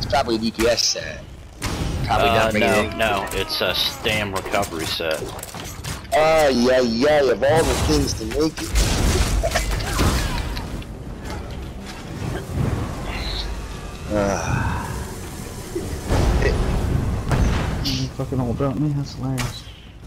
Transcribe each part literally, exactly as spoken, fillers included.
probably a D P S set. Probably uh, not making no, it. no, it's a stam recovery set. Ah, yeah, yeah, of all the things to make it. uh, You fucking all about me, that's hilarious.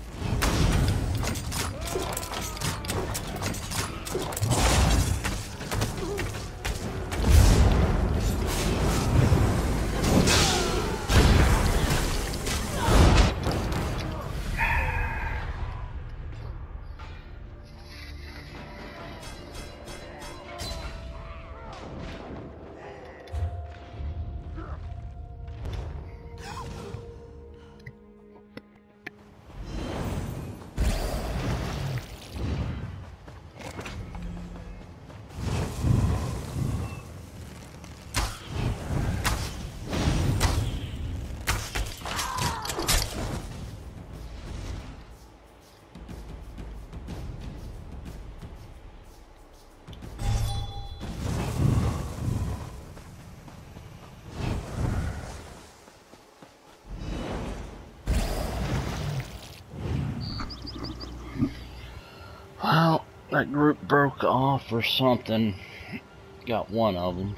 Well, that group broke off or something. Got one of them.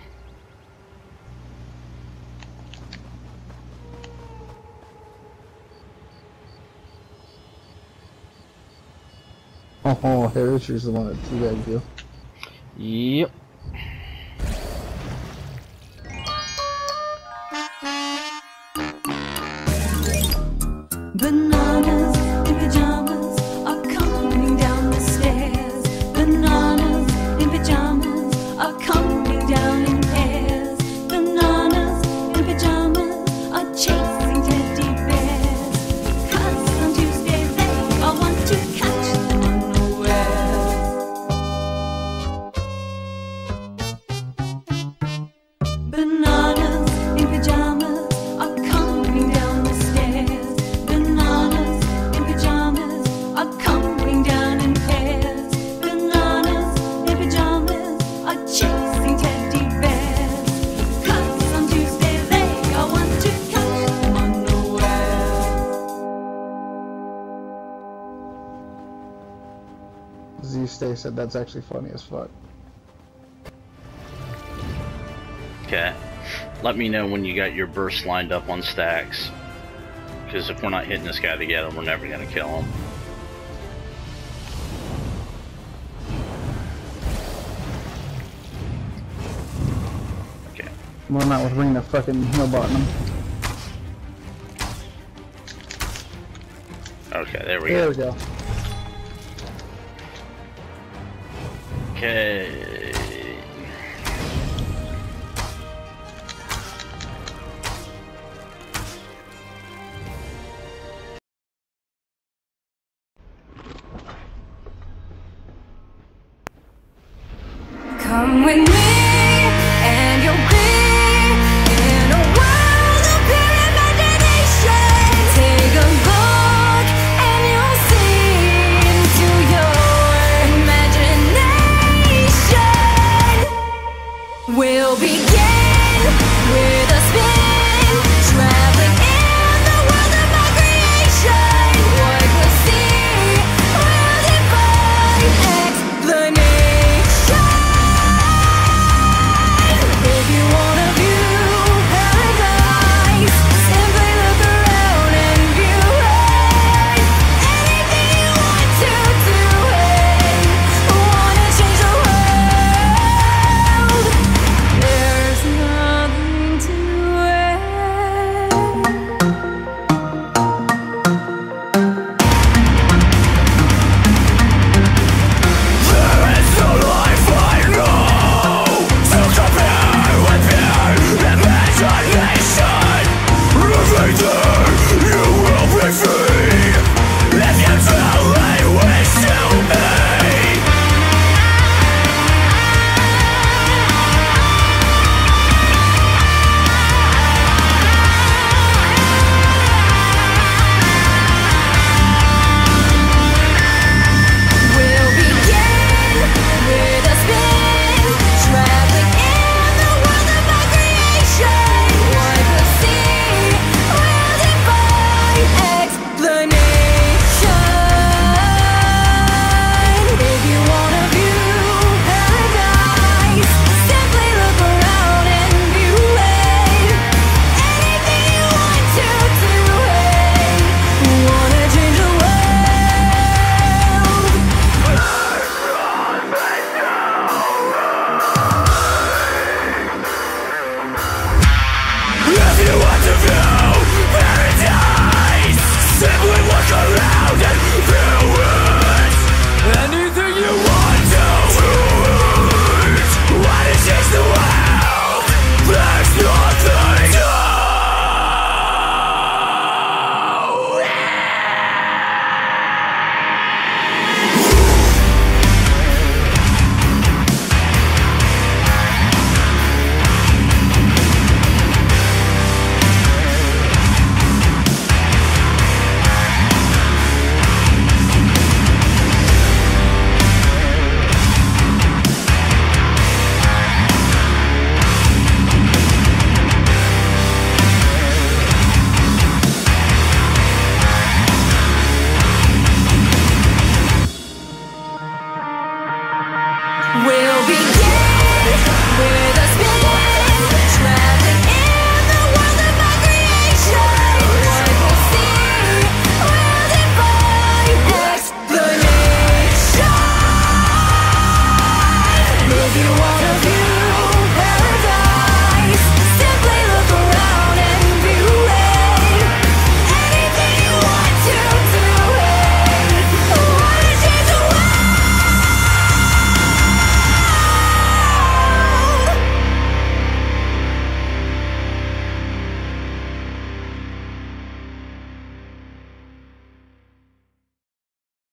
Oh, Heritage's the one that teabagged you. Yep. Bananas in pajamas are coming down the stairs. Bananas in pajamas are coming down in pairs. Bananas in pajamas are chasing teddy bears. 'Cause on Tuesday they all want to catch them unawares. Bananas in pajamas are coming down the stairs. Bananas in pajamas are coming down in pairs. Bananas in pajamas are chasing teddy bears. 'Cause on Tuesday they all want to catch them unawares. Z-Stay said that's actually funny as fuck. Okay. Let me know when you got your bursts lined up on stacks. Because if we're not hitting this guy together, we're never going to kill him. Okay. Well, not with ring the fucking hill bottom. Okay, there we There go. we go. Okay. Come with me, and you'll be in a world of pure imagination. Take a look, and you'll see into your imagination. We'll begin with a spin, traveling in the world of my creation. What we'll see will defy explanation. will begin. We're